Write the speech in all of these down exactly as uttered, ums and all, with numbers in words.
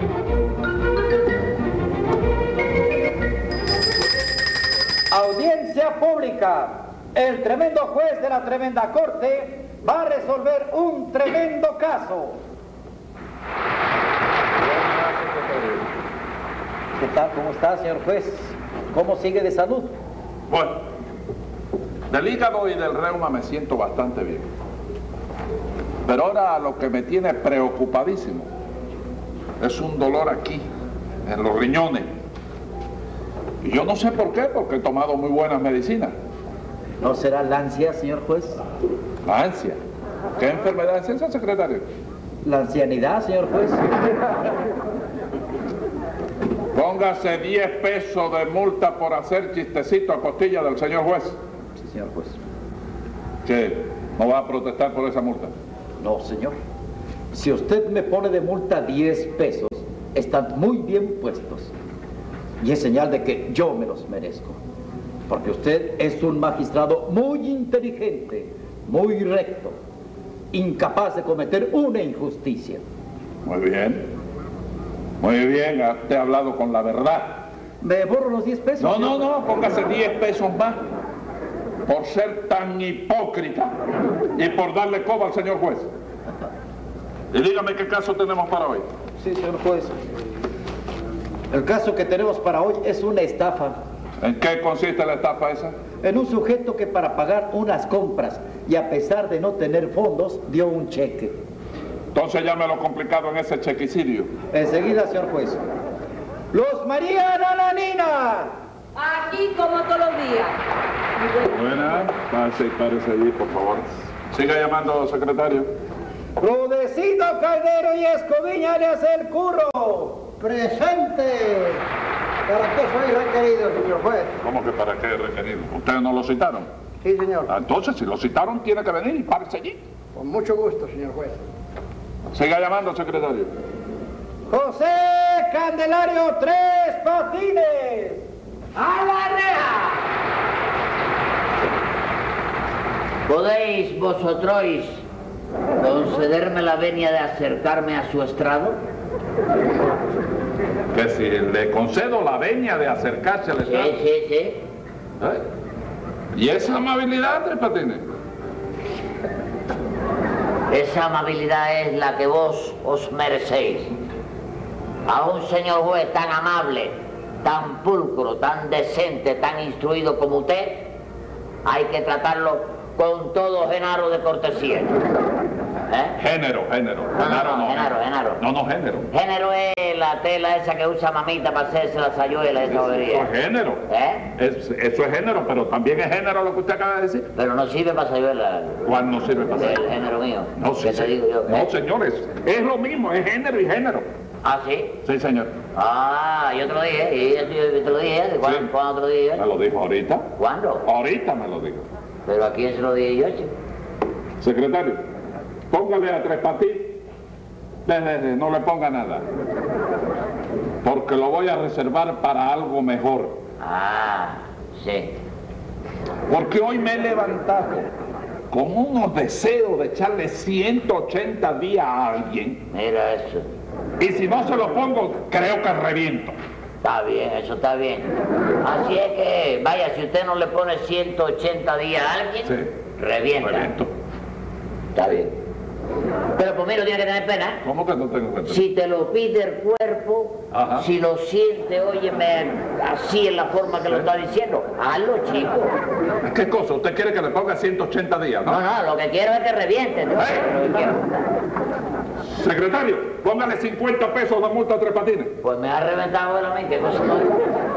Audiencia pública. El tremendo juez de la tremenda corte va a resolver un tremendo caso. ¿Qué tal? ¿Cómo está, señor juez? ¿Cómo sigue de salud? Bueno, del hígado y del reuma me siento bastante bien. Pero ahora lo que me tiene preocupadísimo es un dolor aquí, en los riñones. Y yo no sé por qué, porque he tomado muy buenas medicinas. ¿No será la ansia, señor juez? La ansia. ¿Qué enfermedad es esa, secretario? La ancianidad, señor juez. Póngase diez pesos de multa por hacer chistecito a costilla del señor juez. Sí, señor juez. ¿Qué? ¿No va a protestar por esa multa? No, señor. Si usted me pone de multa diez pesos, están muy bien puestos. Y es señal de que yo me los merezco. Porque usted es un magistrado muy inteligente, muy recto, incapaz de cometer una injusticia. Muy bien. Muy bien, te he hablado con la verdad. ¿Me borro los diez pesos? No, no, no, póngase diez pesos más por ser tan hipócrita y por darle coba al señor juez. Y dígame qué caso tenemos para hoy. Sí, señor juez. El caso que tenemos para hoy es una estafa. ¿En qué consiste la estafa esa? En un sujeto que para pagar unas compras y a pesar de no tener fondos, dio un cheque. Entonces ya me lo complicado en ese chequicidio. Enseguida, señor juez. ¡Luz María Nananina! Aquí como todos los días. Buena, pase y párese allí, por favor. Siga llamando, secretario. Rudecindo Caldero y Escoviña de hacer curro. ¡Presente! ¿Para qué soy requerido, señor juez? ¿Cómo que para qué requerido? ¿Ustedes no lo citaron? Sí, señor. Ah, entonces, si lo citaron, tiene que venir y párese allí. Con mucho gusto, señor juez. Siga llamando, secretario. José Candelario Tres Patines. ¡A la reja! ¿Podéis vosotros concederme la venia de acercarme a su estrado? Que si le concedo la venia de acercarse al Sí, estrado. sí, sí. ¿Eh? ¿Y esa amabilidad, Tres Patines? Esa amabilidad es la que vos os merecéis. A un señor juez tan amable, tan pulcro, tan decente, tan instruido como usted, hay que tratarlo con todo genaro de cortesía. ¿Eh? Género, género. No, no, no, genaro, genaro. No, no, género. Género es la tela esa que usa mamita para hacerse la sayuela, esa Eso bobería. es género. ¿Eh? Es- eso es género, pero también es género lo que usted acaba de decir. Pero no sirve para sayuela. ¿Cuál no sirve para El hacer? género mío. No, sí, ¿Qué te sí. digo yo? No, ¿Eh? señores, es lo mismo, es género y género. ¿Ah, sí? Sí, señor. Ah, yo te lo dije, y yo te lo dije. ¿Cuándo, Sí. ¿cuándo te lo dije Me yo? lo dijo ahorita. ¿Cuándo? Ahorita me lo dijo. ¿Pero a quién se lo dije yo, chico? Secretario, póngale a Tres Patines. Desde, no le ponga nada. Porque lo voy a reservar para algo mejor. Ah, sí. Porque hoy me he levantado con unos deseos de echarle ciento ochenta días a alguien. Mira eso. Y si no se lo pongo, creo que reviento. Está bien, eso está bien. Así es que, vaya, si usted no le pone ciento ochenta días a alguien, Sí. revienta. Reviento. Está bien. Pero por mí no tiene que tener pena. ¿Cómo que no tengo que tener? Si te lo pide el cuerpo, Ajá. si lo siente, óyeme, así en la forma que lo está diciendo, hazlo, chico. ¿Qué cosa? ¿Usted quiere que le ponga ciento ochenta días, no? No, no, lo que quiero es que reviente. ¿No? ¿Eh? Lo que quiero. Secretario, póngale cincuenta pesos de multa a Tres Patines. Pues me ha reventado él a mí, qué cosa no es.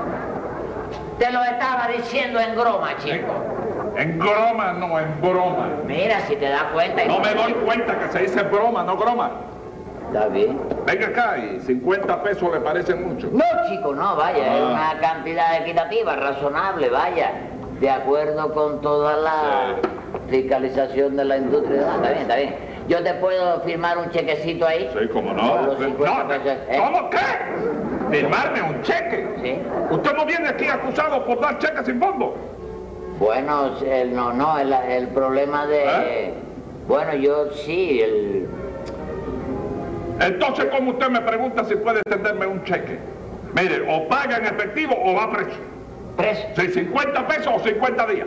Te lo estaba diciendo en broma, chico. En broma, no, en broma. Mira, si te das cuenta... y- No me doy cuenta que se dice broma, no broma. Está bien. Venga acá y cincuenta pesos le parecen mucho. No, chico, no, vaya, Ah. es una cantidad equitativa, razonable, vaya. De acuerdo con toda la fiscalización de la industria. Ah, está bien, está bien. Yo te puedo firmar un chequecito ahí. Sí, cómo Por no. los cincuenta No, pesos, ¿eh? ¿Cómo qué? ¿Firmarme un cheque? Sí. Usted no viene aquí acusado por dar cheques sin fondo. Bueno, el, no, no, el, el problema de... ¿Eh? Bueno, yo sí, el... Entonces, ¿cómo usted me pregunta si puede extenderme un cheque? Mire, o paga en efectivo o va preso. ¿Preso? Sí, cincuenta pesos o cincuenta días.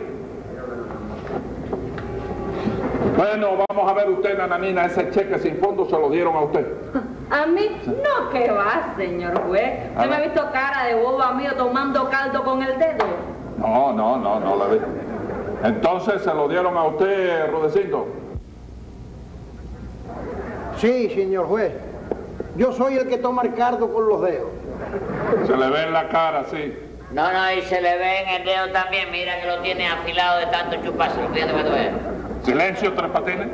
Bueno, vamos a ver usted, nananina, ese cheque sin fondo se lo dieron a usted. ¿A mí? No, que va, señor juez. ¿Usted me ha visto cara de boba mío tomando caldo con el dedo? No, no, no, no la vi. Entonces, ¿se lo dieron a usted, Rudecindo? Sí, señor juez. Yo soy el que toma el cardo con los dedos. Se le ve en la cara, sí. No, no, y se le ve en el dedo también. Mira que lo tiene afilado de tanto chupárselo. Fíjate que tú ves. Silencio, Tres Patines.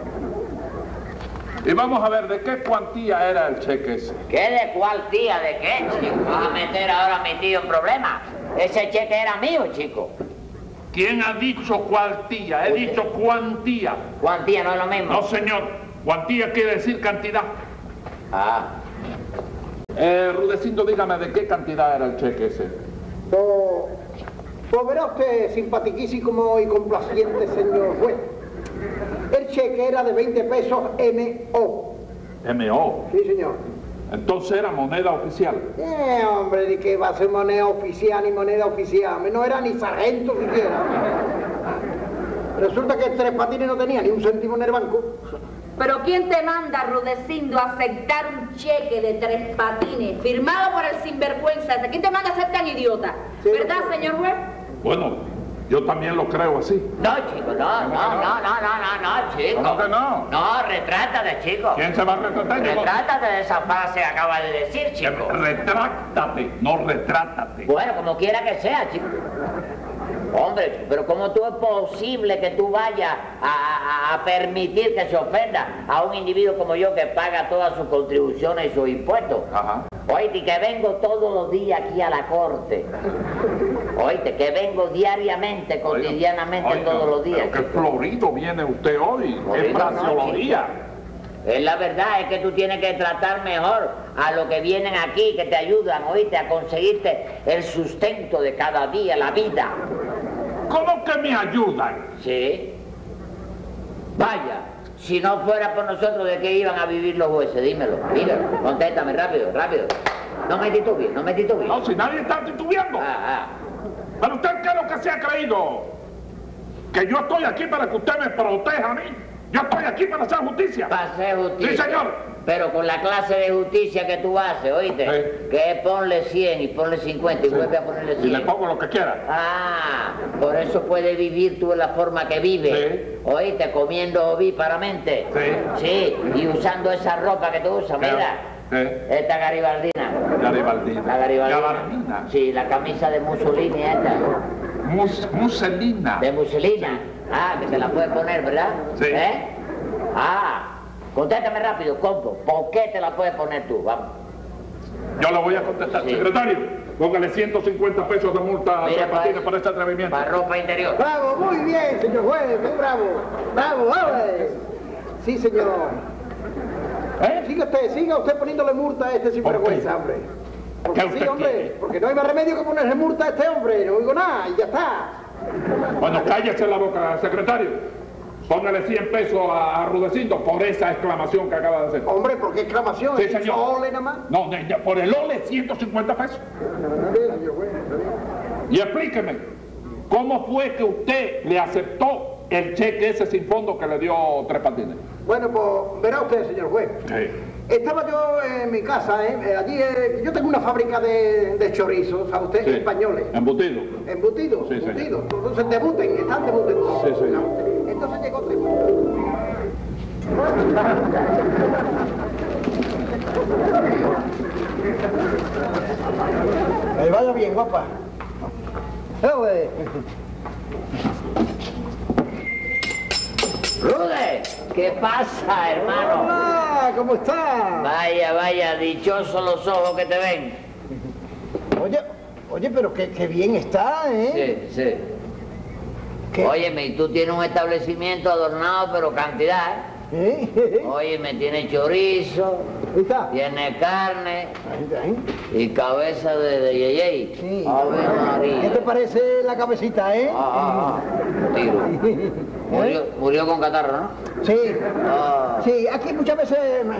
Y vamos a ver, ¿de qué cuantía era el cheque ese? ¿Qué de cuál tía? ¿De qué, chico? ¿Vas a meter ahora a mi tío en problemas? Ese cheque era mío, chico. ¿Quién ha dicho cuantía? He Usted. dicho cuantía. ¿Cuantía no es lo mismo? No, señor. Cuantía quiere decir cantidad. Ah. Eh, Rudecindo, dígame, ¿de qué cantidad era el cheque ese? Pues, pues verá usted, simpatiquísimo y complaciente señor juez. El cheque era de veinte pesos M O. M O. Sí, señor. Entonces era moneda oficial. Eh, hombre, ¿de qué va a ser moneda oficial ni moneda oficial? No era ni sargento siquiera. Resulta que Tres Patines no tenía ni un céntimo en el banco. ¿Pero quién te manda, Rudecindo, a aceptar un cheque de Tres Patines firmado por el sinvergüenza ese? ¿Quién te manda a ser tan idiota? Sí, ¿Verdad, doctor. señor juez? Bueno, yo también lo creo así. No, chico, no, no, no, no, no, no, no, chico. ¿Cómo que no? No, retrátate, chico. ¿Quién se va a retratar? Yo no- Retrátate de esa frase que acaba de decir, chico. Retráctate, no retrátate. Bueno, como quiera que sea, chico. Hombre, pero ¿cómo tú es posible que tú vayas a, a- a permitir que se ofenda a un individuo como yo que paga todas sus contribuciones y sus impuestos? Ajá. Oíste, que vengo todos los días aquí a la corte. Oíste, que vengo diariamente, cotidianamente, Oiga, todos los días. Pero qué chico. florido viene usted hoy. Florido Qué no, fraseología. Es la verdad, es que tú tienes que tratar mejor a los que vienen aquí, que te ayudan, oíste, a conseguirte el sustento de cada día, la vida. ¿Cómo que me ayudan? ¿Sí? Vaya, si no fuera por nosotros, ¿de qué iban a vivir los jueces? Dímelo, dímelo, contéstame rápido, rápido. No me titubees, no me titubees. No, si nadie está titubeando. Ah, ah. Pero usted, ¿qué es lo que se ha creído? Que yo estoy aquí para que usted me proteja a mí. Yo estoy aquí para hacer justicia. Para hacer justicia. Sí, señor. Pero con la clase de justicia que tú haces, oíste, Sí. que es ponle cien y ponle cincuenta y vuelve a ponerle Y le cien. pongo lo que quiera. Ah, por eso puedes vivir tú en la forma que vives. Sí. Oíste, comiendo ovíparamente. Sí. Sí, y usando esa ropa que tú usas, mira. Sí. Esta garibaldina. Garibaldina. La garibaldina. Gabardina. Sí, la camisa de Mussolini esta. Mus Muselina. De Mussolini. Ah, que te la puedes poner, ¿verdad? Sí. ¿Eh? Ah, contéstame rápido, compo. ¿Por qué te la puedes poner tú? Vamos. Yo lo voy a contestar. Sí. Secretario, póngale ciento cincuenta pesos de multa a Mira, Tres Patines por este atrevimiento. para ropa interior. Bravo, muy bien, señor juez, muy bravo. Bravo, bravo. Sí, señor. ¿Eh? Siga usted, siga usted poniéndole multa a este sinvergüenza, hombre. Porque ¿Qué usted sí, hombre, quiere? porque no hay más remedio que ponerle multa a este hombre, no digo nada, y ya está. Bueno, cállese la boca, secretario. Póngale cien pesos a, a Rudecindo por esa exclamación que acaba de hacer. Hombre, ¿por qué exclamación? Sí, ¿Es señor. ole nada más? No, ne- ne- por el ole ciento cincuenta pesos. Está bien, señor juez, está bien. Y explíqueme, ¿cómo fue que usted le aceptó el cheque ese sin fondo que le dio Tres Patines? Bueno, pues verá usted, señor juez. Sí. Estaba yo en mi casa, ¿eh? Eh, allí eh, yo tengo una fábrica de, de chorizos, ¿sabe usted? Sí. Españoles. Embutido. Embutidos, Sí, señor. embutidos. Entonces debuten, están debuten. Sí, señor. Entonces llegó usted. Ahí vaya bien, guapa. ¡Eh, Rude, ¿qué pasa, hermano? Hola, ¿cómo está? Vaya, vaya, dichosos los ojos que te ven. Oye, oye, pero qué, qué bien está, ¿eh? Sí, sí. ¿Qué? Óyeme, y tú tienes un establecimiento adornado, pero cantidad, ¿eh? ¿Eh? Óyeme, tiene chorizo, Ahí está. tiene carne Ahí está, ¿eh? y cabeza de, de yeyey. Sí. Ave María. ¿Qué te parece la cabecita, eh? Ah, ah, ah. Tiro. Murió, murió con catarro, ¿no? Sí. Ah. Sí, aquí muchas veces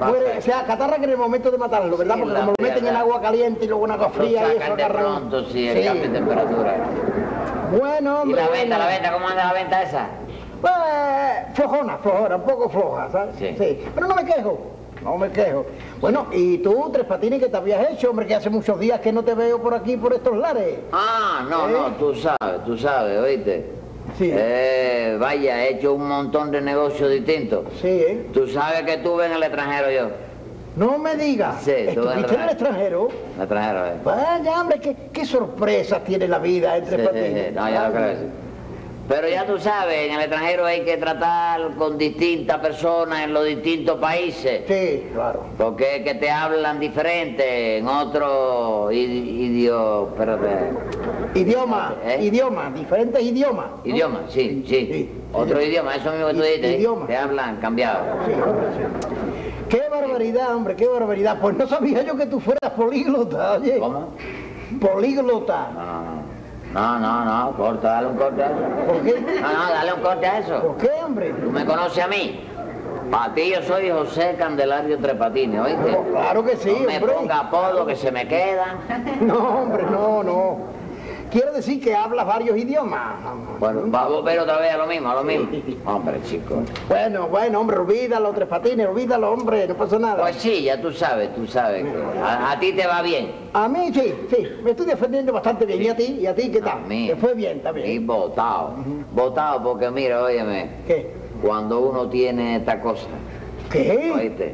muere, o sea, catarra que en el momento de matarlo, ¿verdad? Sí, Porque la como lo meten en frialdad. agua caliente y luego en agua Lo fría y eso sacan de agarra- pronto, sí, el Sí. cambio de temperatura. Bueno, ¿Y hombre. la venta, bueno. la venta, cómo anda la venta esa? Pues, flojona, flojona, un poco floja, ¿sabes? Sí. Pero no me quejo, no me quejo. Bueno, ¿y tú, Tres Patines, qué te habías hecho, hombre? Que hace muchos días que no te veo por aquí, por estos lares. Ah, no, ¿Eh? no, tú sabes, tú sabes, ¿oíste? Sí. Eh, vaya, he hecho un montón de negocios distintos. Sí, ¿eh? Tú sabes que estuve en el extranjero yo. No me digas. Sí, tú ¿Estuviste en verdad. el extranjero? En el extranjero, ¿eh? Vaya, hombre, qué, qué sorpresas tiene la vida entre Sí, sí, Patines. sí, no, ya lo creo que sí. Pero ya tú sabes, en el extranjero hay que tratar con distintas personas en los distintos países. Sí, claro. Porque es que te hablan diferente en otro idioma. Espérate. Idioma, ¿Eh? idioma, diferentes idiomas. ¿no? Idioma, sí, sí. Sí, Otro sí. idioma, eso mismo que tú I- dices. idioma. Te hablan cambiado. Sí, hombre, sí. Qué barbaridad, hombre, qué barbaridad. Pues no sabía yo que tú fueras políglota, oye. ¿Cómo? Políglota. No, no, no. No, no, no, corta, dale un corte a eso. ¿Por qué? No, no, dale un corte a eso. ¿Por qué, hombre? ¿Tú me conoces a mí? Para ti yo soy José Candelario Tres Patines, ¿oíste? No, claro que sí, No me hombre. ponga apodo que se me quedan. No, hombre, no, no. Quiero decir que hablas varios idiomas. Bueno, vamos a ver otra vez a lo mismo, a lo mismo. Hombre, chico. Bueno, bueno, hombre, olvídalo, Tres Patines, olvídalo, hombre, no pasa nada. Pues sí, ya tú sabes, tú sabes que a, a ti te va bien. A mí sí, sí, me estoy defendiendo bastante bien. ¿Y a ti? ¿Y a ti qué A tal? mí. ¿Te fue bien, está Y bien? votado. Votado porque mira, óyeme, ¿Qué? cuando uno tiene esta cosa, ¿Qué? oíste,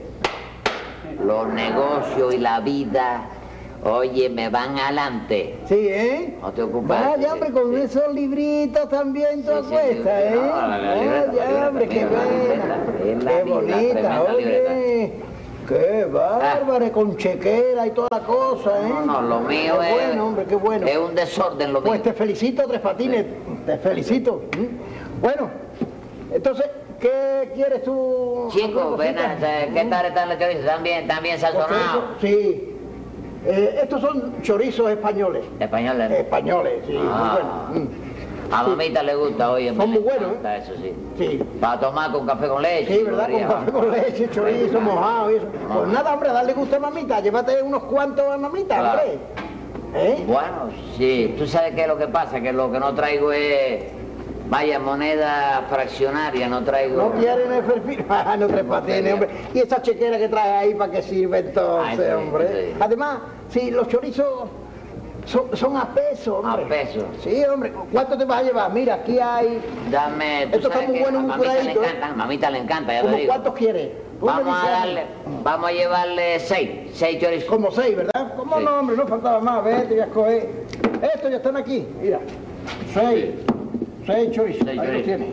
los negocios y la vida, oye, me van adelante. Sí, ¿eh? No te ocupes. Vaya, sí, hombre, con sí. esos libritos también tú Sí, sí, apuestas, sí, ¿eh? no, la- la libreta, la Vaya, libreta, hombre, qué mira, la buena. libreta, es la Qué misma, bonita, tremenda oye. Qué bárbaro, con chequera y toda la cosa, ¿eh? No, no, lo mío Qué es. bueno, hombre, qué bueno. Es un desorden lo mío. Pues te felicito, Tres Patines, te felicito. ¿Mm? Bueno, entonces, ¿qué quieres tú? Chicos, ¿Alguna ven, cosita? a- ¿qué tal están los chorizos? ¿Están bien, están bien sazonados? Sí. Eh, estos son chorizos españoles. Españoles. Españoles, sí, Ah. muy buenos. Mm. A mamita le gusta, oye, Son muy buenos, ¿eh? Eso sí. Sí. Para tomar con café con leche. Sí, ¿verdad? Con podría. café con leche, chorizo, mojado y eso. Pues nada, hombre, a darle gusto a mamita. Llévate unos cuantos a mamita, Claro. hombre. ¿Eh? Bueno, sí. ¿Tú sabes qué es lo que pasa? Que lo que no traigo es... Vaya, moneda fraccionaria, no traigo... No quieren el perfil. Ah, no, Tres Patines, hombre. ¿Y esa chequera que traes ahí para qué sirve entonces, Ay, sí, hombre? sí. Además, sí, los chorizos son, son a peso, hombre. A peso. Sí, hombre. ¿Cuánto te vas a llevar? Mira, aquí hay... Dame... ¿tú Esto está sabes muy que bueno, a muy mamita le curadito, ¿eh? encanta, a mamita le encanta, ya te ¿Cómo digo. cuántos quieres? Tú me Vamos a dices darle... Vamos a llevarle seis, seis chorizos. Como seis, ¿verdad? ¿Cómo Sí. no, hombre? No faltaba más. Vete, voy a escoger. Estos ya están aquí. Mira. Seis. Seis chorizos. Seis Ahí los chorizos. tienes.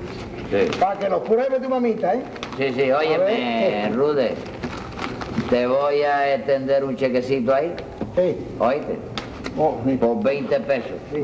Sí. Para que los pruebe tu mamita, ¿eh? Sí, sí, A óyeme, ver. Rude, te voy a extender un chequecito ahí, Sí. oíste, Oh, sí. por veinte pesos. Sí.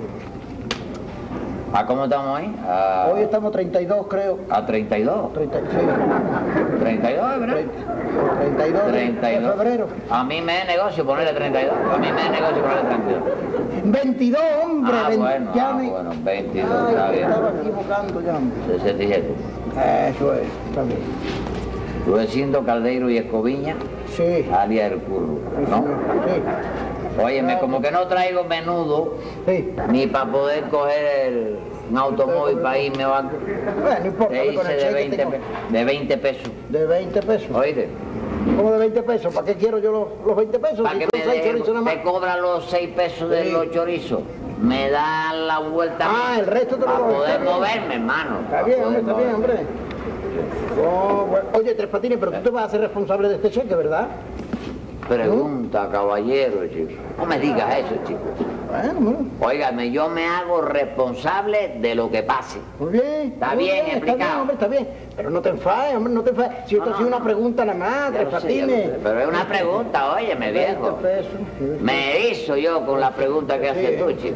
¿A cómo estamos ahí? A, Hoy estamos treinta y dos, creo. a treinta y dos. treinta, sí. treinta y dos, ¿verdad? treinta y dos de- treinta y de dos. febrero. A mí me es negocio ponerle treinta y dos. A mí me es negocio ponerle treinta y dos. veintidós, hombre. Ah, veinte, bueno, ya ah, me- bueno, veintidós, Ay, está me bien. estaba equivocando ya, hombre. sesenta y siete. Eso es, está bien. Luecindo Caldeiro y Escoviña, Sí. alias El Curro, Sí, ¿no? señor. Óyeme, como que no traigo menudo, Sí. Sí. ni para poder coger el, un automóvil para irme o algo. Bueno, no importa. Te con hice el de cheque veinte, tengo- pe- de veinte pesos. De veinte pesos. Oíste, ¿Cómo de veinte pesos? ¿Para qué quiero yo los, los veinte pesos? para Si que son me seis de- chorizos nada más. te cobran los seis pesos de Sí. los chorizos. Me dan la vuelta. Ah, el resto te lo para doy, poder está bien. moverme, hermano. Está para bien, poder hombre, está bien, moverme. hombre. Oh, bueno. Oye, Tres Patines, pero tú te vas a hacer responsable de este cheque, ¿verdad? Pregunta, caballero, chico. No me digas eso, chico. Bueno, bueno. Óigame, yo me hago responsable de lo que pase. Muy bien. Está muy bien Está explicado. bien, hombre, está bien. Pero no te enfades, hombre, no te enfades. Si esto No, ha sido no, una no. pregunta nada más, Ya Tres lo sé, ya lo Patines. sé, pero es una pregunta, óyeme, viejo. veinte pesos. Me hizo yo con la pregunta que haces Sí. tú, chico.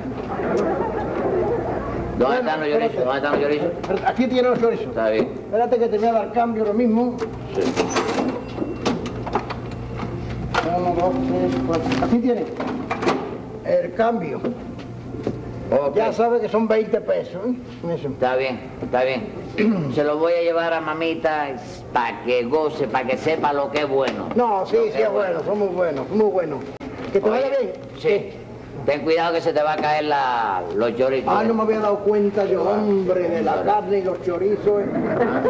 ¿Dónde Bueno, están los chorizos? espérate. ¿Dónde están los chorizos? Pero aquí tienes los chorizos. Está bien. Espérate que te voy a dar cambio lo mismo. Uno, dos, tres, cuatro. Aquí tienes el cambio. Ok. Ya sabes que son veinte pesos. ¿eh? Eso. Está bien, está bien. Se lo voy a llevar a mamita para que goce, para que sepa lo que es bueno. No, sí, Lo sí que es bueno, son muy buenos, muy buenos. ¿Que te Oye, vaya bien? Sí. Ten cuidado que se te va a caer la, los chorizos. Ah, no me había dado cuenta yo, hombre, de la carne y los chorizos. eh.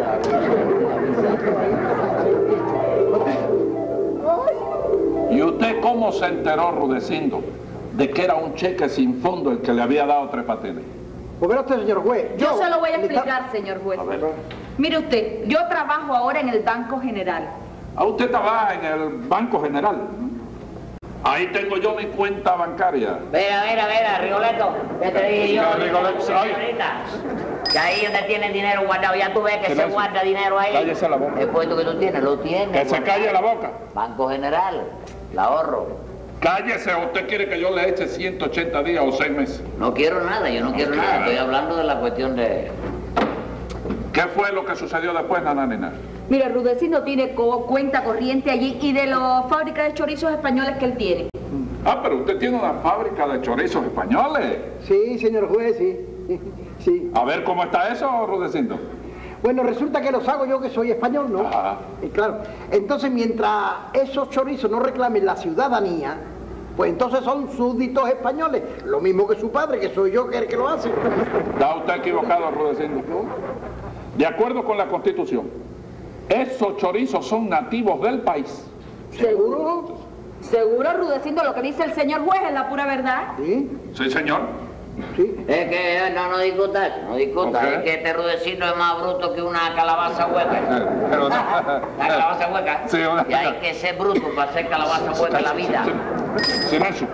¿Y usted cómo se enteró, Rudecindo, de que era un cheque sin fondo el que le había dado Tres Patines? Pues verá usted, señor juez. Yo se lo voy a le está- explicar, señor juez. A ver. Mire usted, yo trabajo ahora en el Banco General. ¿A usted trabaja en el Banco General? Ahí tengo yo mi cuenta bancaria. Mira, mira, mira, Rigoletto, que te dije yo, Ya, Rigoletto, ay. señorita, que ahí donde tiene dinero guardado, ya tú ves que se Silencio. guarda dinero ahí. Cállese la boca. El puesto que tú tienes, lo tienes. Que se guardado. calle la boca. Banco General, el ahorro. Cállese, ¿o usted quiere que yo le eche ciento ochenta días o seis meses? No quiero nada, yo no quiero quiere nada, nada. estoy hablando de la cuestión de... ¿Qué fue lo que sucedió después, Nananina? Mire, Rudecindo tiene co- cuenta corriente allí y de las fábricas de chorizos españoles que él tiene. Ah, pero usted tiene una fábrica de chorizos españoles. Sí, señor juez, sí. Sí. A ver, ¿cómo está eso, Rudecindo? Bueno, resulta que los hago yo que soy español, ¿no? Ajá. Y claro, entonces mientras esos chorizos no reclamen la ciudadanía, pues entonces son súbditos españoles, lo mismo que su padre, que soy yo que el que lo hace. Está usted equivocado, Rudecindo. De acuerdo con la Constitución, esos chorizos son nativos del país. ¿Seguro? Seguro, Rudecindo, lo que dice el señor juez es la pura verdad. Sí, Sí, señor. sí. Es que eh, no, no discuta eso, no discuta, Ok. es que este Rudecindo es más bruto que una calabaza hueca. Eh, pero no. La calabaza hueca. Sí, una- Y hay que ser bruto para hacer calabaza hueca en la vida. Silencio.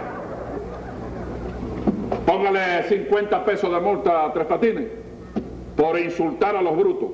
Póngale cincuenta pesos de multa a Tres Patines por insultar a los brutos.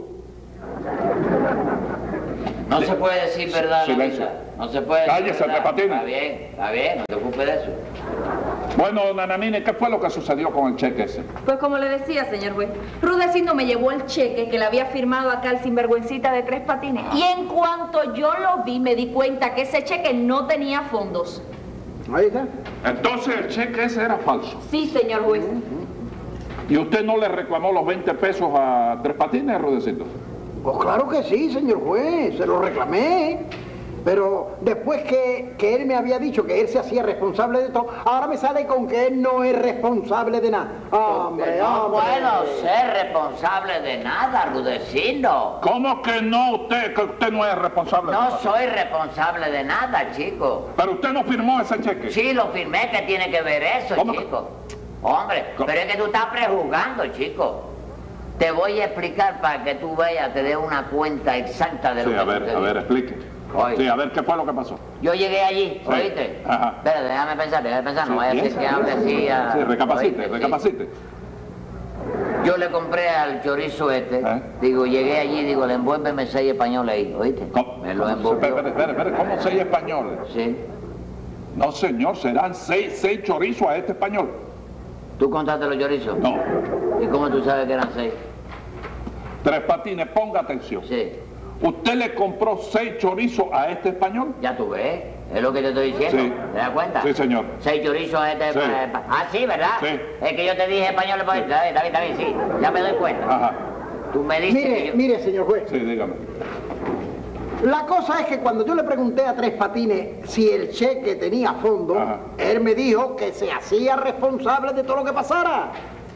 No se puede decir verdad en la Silencio. vida. No se puede decir Cállese, verdad. Tres Patines. Está bien, está bien, no te ocupes de eso. Bueno, Nananine, ¿qué fue lo que sucedió con el cheque ese? Pues como le decía, señor juez, Rudecindo me llevó el cheque que le había firmado acá el sinvergüencita de Tres Patines. Y en cuanto yo lo vi, me di cuenta que ese cheque no tenía fondos. Ahí está. Entonces el cheque ese era falso. Sí, señor juez. ¿Y usted no le reclamó los veinte pesos a Tres Patines, Rudecindo? Pues claro que sí, señor juez, se lo reclamé. Pero después que, que él me había dicho que él se hacía responsable de todo, ahora me sale con que él no es responsable de nada. Hombre, No hombre. puedo ser responsable de nada, Rudecindo. ¿Cómo que no usted, que usted no es responsable? de No nada? soy responsable de nada, chico. Pero usted no firmó ese cheque. Sí, lo firmé, ¿qué tiene que ver eso, ¿Cómo que- chico? Hombre, ¿Cómo? pero es que tú estás prejuzgando, chico. Te voy a explicar para que tú veas, te dé una cuenta exacta de lo Sí, que a ver, sucedió. a ver, explique. Oye. Sí, a ver, ¿qué fue lo que pasó? Yo llegué allí, Sí. ¿oíste? Ajá. Espera, déjame pensar, déjame pensar, no Sí, vaya a ser piensa, que hable piensa. así a... Sí, recapacite, ¿oíste? Sí. recapacite. Yo le compré al chorizo este, ¿Eh? digo, llegué allí, digo, le envuélveme seis españoles ahí, ¿oíste? ¿Cómo? Me lo Espera, envolvió. espera, espera, espera, ¿cómo seis españoles? Sí. No, señor, serán seis, seis chorizos a este español. ¿Tú contaste los chorizos? No. ¿Y cómo tú sabes que eran seis? Tres Patines, ponga atención. Sí. ¿Usted le compró seis chorizos a este español? Ya tú ves, es lo que te estoy diciendo. Sí. ¿Te das cuenta? Sí, señor. Seis chorizos este... Sí. eh, Ah, sí, ¿verdad? Sí. Es que yo te dije español, pues, está bien, está bien, está bien, sí. Ya me doy cuenta. Ajá. Tú me dices que Mire, yo... mire, señor juez. Sí, dígame. La cosa es que cuando yo le pregunté a Tres Patines si el cheque tenía fondo, Ajá. él me dijo que se hacía responsable de todo lo que pasara.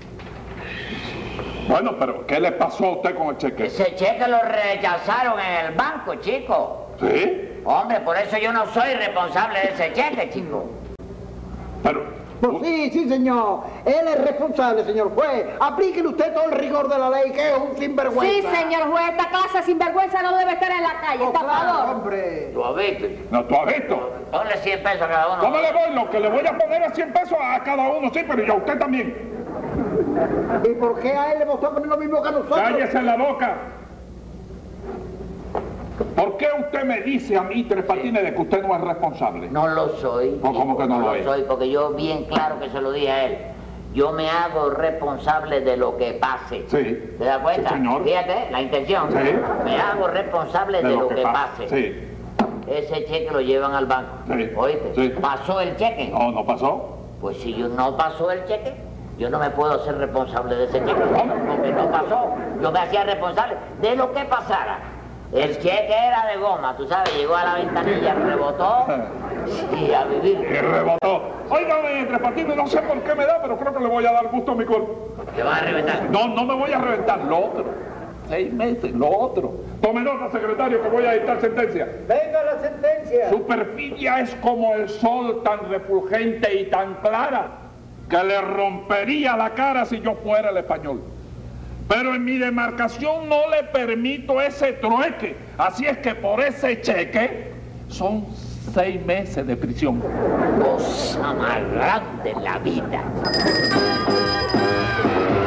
Bueno, pero ¿qué le pasó a usted con el cheque? Ese cheque lo rechazaron en el banco, chico. ¿Sí? Hombre, por eso yo no soy responsable de ese cheque, chico. Pero... Pues sí, sí, señor. Él es responsable, señor juez. Aplíquele usted todo el rigor de la ley, que es un Sí, sinvergüenza. señor juez, esta clase de sinvergüenza no debe estar en la calle, Oh, claro, estafador. hombre. ¿Tú has visto? ¿No tú has visto? Ponle cien pesos a cada uno. ¿Cómo le voy? Lo que le voy a poner a cien pesos a cada uno, sí, pero y a usted también. ¿Y por qué a él le gustó poner lo mismo que a nosotros? Cállese en la boca. ¿Por qué usted me dice a mí, Tres Patines, de que usted no es responsable? No lo soy. ¿Cómo- cómo que no lo es? soy, porque yo bien claro que se lo dije a él. Yo me hago responsable de lo que pase. Sí. ¿Te das cuenta? Sí, señor. Fíjate, la intención. Sí. Me hago responsable de, lo, que, pase. Sí. Ese cheque lo llevan al banco. Sí. ¿Oíste? Sí. ¿Pasó el cheque? No, no pasó. Pues si yo no pasó el cheque, yo no me puedo hacer responsable de ese cheque. ¿Cómo? Porque no pasó. Yo me hacía responsable de lo que pasara. El cheque era de goma, tú sabes, llegó a la ventanilla, rebotó y a vivir. Y rebotó. Óigame, Tres Patines, no sé por qué me da, pero creo que le voy a dar gusto a mi cuerpo. ¿Te vas a reventar? No, no me voy a reventar, lo otro. Seis meses, lo otro. Tome nota, secretario, que voy a dictar sentencia. Venga la sentencia. Su perfidia es como el sol, tan refulgente y tan clara, que le rompería la cara si yo fuera el español. Pero en mi demarcación no le permito ese trueque. Así es que por ese cheque son seis meses de prisión. Cosa más grande en la vida.